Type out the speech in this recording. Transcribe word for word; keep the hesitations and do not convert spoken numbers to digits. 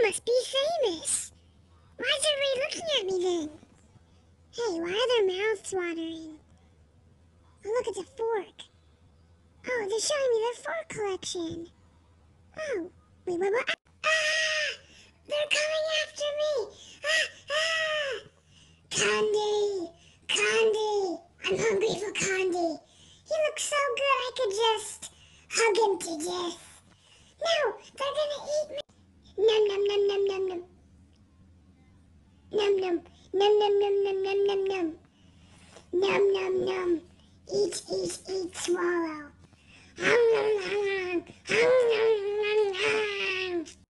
must be famous. Why is everybody looking at me then? Hey, why are their mouths watering? Oh, look, it's a fork. Oh, they're showing me their fork collection. Oh, wait, wait, wait. Ah! They're coming after me! Ah! Ah! Candy! Candy! I'm hungry for candy. He looks so good I could just hug him to death. No, they're gonna eat me. Num num num num num num. Num num. Num num num num num num num. Num num num. Eat, eat, eat, swallow. Hum, nom, nom, nom. Hum, nom, nom, nom.